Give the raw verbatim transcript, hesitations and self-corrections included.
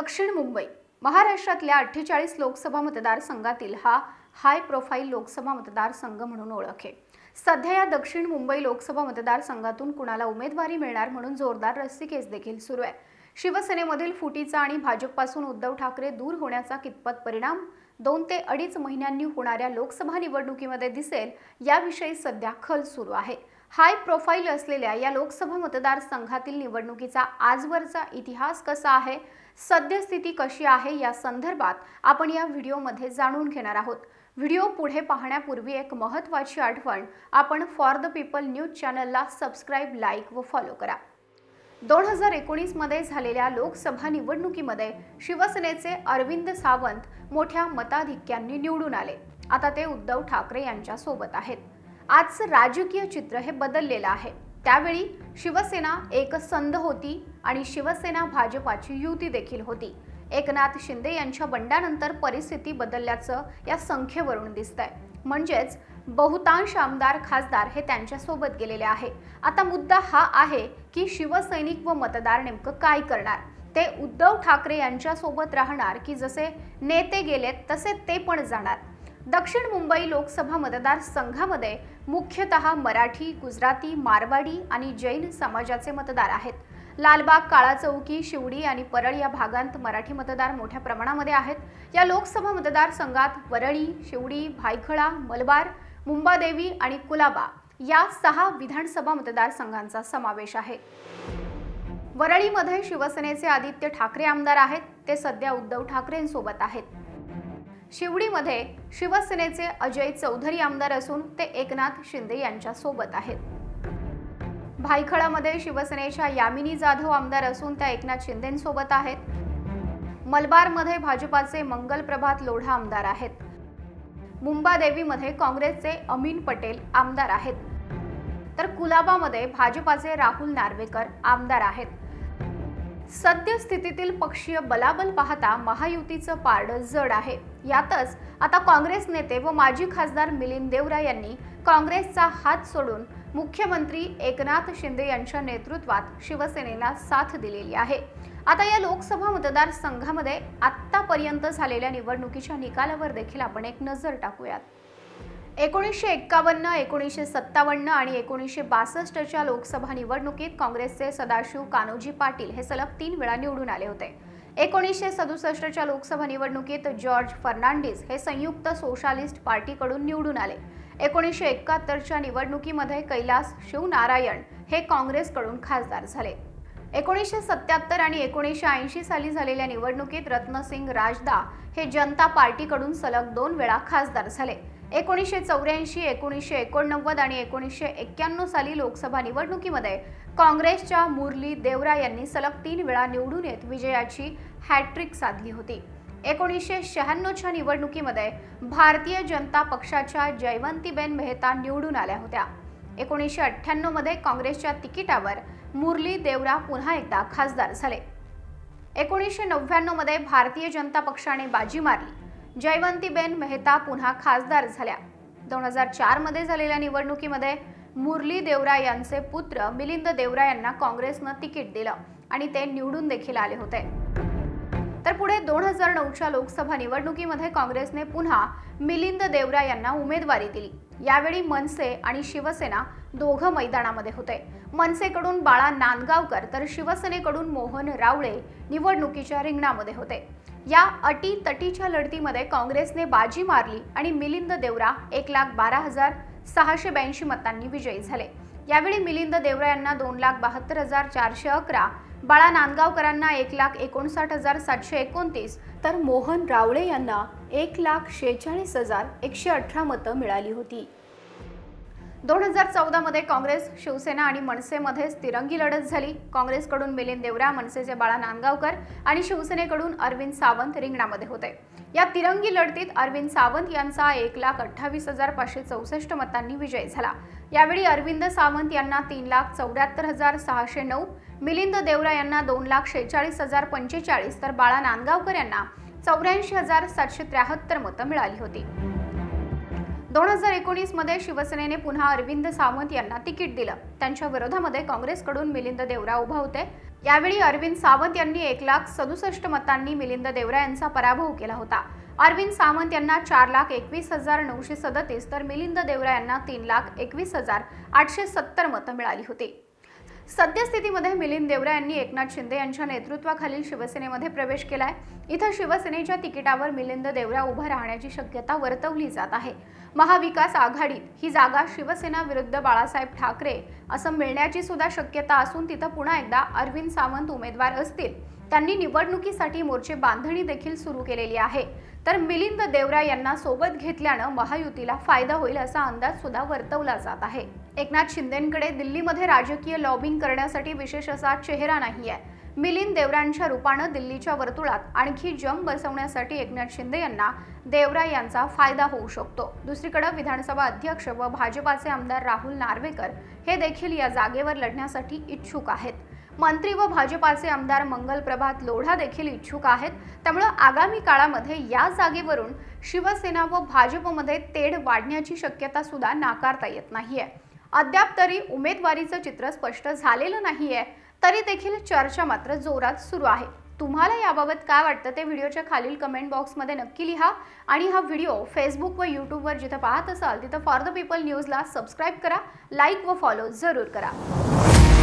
दक्षिण मुंबई महाराष्ट्रातल्या अठ्ठेचाळीस लोकसभा मतदारसंघातील हा हाय प्रोफाईल लोकसभा मतदारसंघ म्हणून ओळख आहे। सध्या या दक्षिण मुंबई लोकसभा मतदारसंघातून कुणाला उमेदवारी मिळणार म्हणून जोरदार रस्सीखेच देखील सुरू आहे। शिवसेनेमधील फुटीचा आणि भाजपपासून उद्धव ठाकरे दूर होण्याचा कितपत परिणाम दोन ते अडीच महिन्यांनी होणाऱ्या लोकसभा निवडणुकीमध्ये दिसेल याविषयी सध्या खल सुरू आहे। हाय प्रोफाईल असलेल्या या लोकसभा मतदारसंघातील निवडणुकीचा आजवरचा इतिहास कसा आहे, सद्यस्थिती कशी आहे या संदर्भात आपण या व्हिडिओमध्ये जाणून घेणार आहोत। व्हिडिओ पुढे पाहण्यापूर्वी एक महत्त्वाची आठवण, आपण फॉर द पीपल न्यूज चॅनलला सबस्क्राइब, लाईक व फॉलो करा। दोन हजार एकोणीस मध्ये झालेल्या लोकसभा निवडणुकीमध्ये शिवसेनेचे अरविंद सावंत मोठ्या मताधिक्याने निवडून आले। आता ते उद्धव ठाकरे यांच्या सोबत आहेत। आजचं राजकीय चित्र हे बदललेलं आहे। त्यावेळी शिवसेना एक संध होती आणि शिवसेना भाजपाची युती देखील होती। एकनाथ शिंदे यांच्या बंडानंतर परिस्थिती बदलल्याचं या संख्येवरून दिसतंय। म्हणजेच बहुतांश आमदार खासदार हे त्यांच्या सोबत गेलेले आहे। आता मुद्दा हा आहे की शिवसैनिक व मतदार नेमकं काय करणार, ते उद्धव ठाकरे यांच्या सोबत राहणार की जसे नेते गेलेत तसे ते पण जाणार। दक्षिण मुंबई लोकसभा मतदारसंघामध्ये मुख्यतः मराठी, गुजराती, मारवाडी आणि जैन समाजाचे मतदार आहेत। लालबाग, काळा चौकी, शिवडी आणि परळ या भागांत मराठी मतदार मोठ्या प्रमाणामध्ये आहेत। या लोकसभा मतदारसंघात वरळी, शिवडी, भायखळा, मलबार, मुंबादेवी आणि कुलाबा या सहा विधानसभा मतदारसंघांचा समावेश आहे। वरळीमध्ये शिवसेनेचे आदित्य ठाकरे आमदार आहेत, ते सध्या उद्धव ठाकरेंसोबत आहेत। शिवडीमध्ये शिवसेनेचे अजय चौधरी आमदार असून ते एकनाथ शिंदे यांच्या सोबत आहेत। भायखळामध्ये शिवसेनेच्या यामिनी जाधव आमदार असून त्या एकनाथ शिंदेंसोबत आहेत। मलबारमध्ये भाजपाचे मंगल प्रभात लोढा आमदार आहेत। मुंबादेवीमध्ये काँग्रेसचे अमीन पटेल आमदार आहेत, तर कुलाबामध्ये भाजपाचे राहुल नार्वेकर आमदार आहेत। सद्यस्थितीतील पक्षीय बलाबल पाहता महायुतीचं पारडं जड आहे। यातच आता काँग्रेस नेते व माजी खासदार मिलिंद देवरा यांनी काँग्रेसचा हात सोडून मुख्यमंत्री एकनाथ शिंदे यांच्या नेतृत्वात शिवसेनेला साथ दिलेली आहे। आता या लोकसभा मतदारसंघामध्ये आतापर्यंत झालेल्या निवडणुकीच्या निकालावर देखील आपण एक नजर टाकूयात। एकोणीसशे एक्कावन्न, एकोणीसशे सत्तावन्न आणि एकोणीसशे बासष्टच्या लोकसभा निवडणुकीत काँग्रेसचे सदाशिव कान्होजी पाटील हे सलग तीन वेळा निवडून आले होते। एकोणीसशे सदुसष्टच्या लोकसभा निवडणुकीत जॉर्ज फर्नांडिस हे संयुक्त सोशालिस्ट पार्टीकडून निवडून आले। एकोणीसशे एकाहत्तरच्या निवडणुकीमध्ये कैलास शिवनारायण हे काँग्रेसकडून खासदार झाले। एकोणीसशे सत्याहत्तर आणि एकोणीसशे ऐंशी साली झालेल्या निवडणुकीत रत्नसिंग राजदा हे जनता पार्टीकडून सलग दोन वेळा खासदार झाले। एकोणीसशे चौऱ्याऐंशी, एकोणीसशे एकोणनव्वद आणि एकोणीसशे एक्क्याण्णव साली लोकसभा निवडणुकीमध्ये काँग्रेसच्या मुरली देवरा यांनी सलग तीन वेळा निवडून येत विजयाची हॅट्रिक साधली होती। एकोणीसशे शहाण्णवच्या निवडणुकीमध्ये भारतीय जनता पक्षाच्या जयवंतीबेन मेहता निवडून आल्या होत्या। एकोणीसशे अठ्ठ्याण्णव मध्ये काँग्रेसच्या तिकिटावर मुरली देवरा पुन्हा एकदा खासदार झाले। एकोणीसशे नव्याण्णव मध्ये भारतीय जनता पक्षाने बाजी मारली, जयवंतीबेन मेहता पुन्हा खासदार झाल्या। दोन हजार चार मध्ये झालेल्या निवडणुकीमध्ये मुरली देवरा यांचे पुत्र मिलिंद देवरा यांना काँग्रेसनं तिकीट दिलं आणि ते निवडून देखील आले होते। तर पुढे दोन हजार नऊच्या लोकसभा निवडणुकीमध्ये काँग्रेसने पुन्हा मिलिंद देवरा यांना उमेदवारी दिली। यावेळी मनसे आणि शिवसेना दोघं मैदानामध्ये होते। मनसेकडून बाळा नांदगावकर तर शिवसेनेकडून मोहन रावळे निवडणुकीच्या रिंगणामध्ये होते। या अटी तटीच्या लढतीमध्ये काँग्रेसने बाजी मारली आणि मिलिंद देवरा एक लाख बारा हजार सहाशे ब्याऐंशी मतांनी विजयी झाले। यावेळी मिलिंद देवरा यांना दोन लाख बहात्तर हजार चारशे अकरा, बाळा नांदगावकरांना एक लाख एकोणसाठ हजार सातशे एकोणतीस तर मोहन रावळे यांना एक लाख शेहेचाळीस हजार एकशे अठरा मतं मिळाली होती। दोन हजार चौदा मध्ये काँग्रेस, शिवसेना आणि मनसेमध्ये तिरंगी लढत झाली। काँग्रेसकडून मिलिंद देवरा, मनसेचे बाळा नांदगावकर आणि शिवसेनेकडून अरविंद सावंत रिंगणामध्ये होते। या तिरंगी लढतीत अरविंद सावंत यांचा एक लाख अठ्ठावीस हजार पाचशे चौसष्ट मतांनी विजय झाला। यावेळी अरविंद सावंत यांना तीन लाख चौऱ्याहत्तर हजार सहाशे नऊ, मिलिंद देवरा यांना दोन लाख शेहेचाळीस हजार पंचेचाळीस तर बाळा नांदगावकर यांना चौऱ्याऐंशी हजार सातशे त्र्याहत्तर मतं मिळाली होती। दोन हजार एकोणीस मध्ये शिवसेनेने पुन्हा अरविंद सावंत यांना तिकीट दिलं। त्यांच्या विरोधामध्ये काँग्रेसकडून मिलिंद देवरा उभा होते। यावेळी अरविंद सावंत यांनी एक लाख सदुसष्ट मतांनी मिलिंद देवरा यांचा पराभव केला होता। अरविंद सावंत यांना चार लाख एकवीस हजार नऊशे सदतीस तर मिलिंद देवरा यांना तीन लाख एकवीस हजार आठशे सत्तर मतं मिळाली होती। सद्यस्थितीमध्ये मिलिंद देवरा यांनी एकनाथ शिंदे यांच्या नेतृत्वाखालील शिवसेनेमध्ये प्रवेश केलाय। इथं शिवसेनेच्या तिकिटावर मिलिंद देवरा उभा राहण्याची शक्यता वर्तवली जात आहे। महाविकास आघाडीत ही जागा शिवसेना विरुद्ध बाळासाहेब ठाकरे असं मिळण्याची सुद्धा शक्यता असून तिथं पुन्हा एकदा अरविंद सावंत उमेदवार असतील। त्यांनी निवडणुकीसाठी मोर्चे बांधणी देखील सुरू केलेली आहे। तर मिलिंद देवरा यांना सोबत घेतल्यानं महायुतीला फायदा होईल असा अंदाज सुद्धा वर्तवला जात आहे। एकनाथ शिंदेंकडे दिल्लीमध्ये राजकीय लॉबिंग करण्यासाठी विशेष असा चेहरा नाहीये। मिलिंद देवरांच्या रूपानं दिल्लीच्या वर्तुळात आणखी जम बसवण्यासाठी एकनाथ शिंदे यांना देवरा यांचा फायदा होऊ शकतो। दुसरीकडे विधानसभा अध्यक्ष व भाजपाचे आमदार राहुल नार्वेकर हे देखील या जागेवर लढण्यासाठी इच्छुक आहेत। मंत्री व भाजपाचे आमदार मंगल प्रभात लोढा देखील इच्छुक आहेत। त्यामुळे आगामी काळामध्ये या जागेवरून शिवसेना व भाजपमध्ये तेढ वाढण्याची शक्यता सुद्धा नाकारता येत नाहीये। अद्याप तरी उमेदवारीचं चित्र स्पष्ट झालेलं नाहीये, तरी देखील चर्चा मात्र जोरात सुरू आहे। तुम्हाला याबाबत काय वाटतं ते व्हिडिओच्या खालील कमेंट बॉक्समध्ये नक्की लिहा आणि हा व्हिडिओ फेसबुक व यूट्यूबवर जिथे पाहत असाल तिथे फॉर द पीपल न्यूजला सबस्क्राईब करा, लाईक व फॉलो जरूर करा।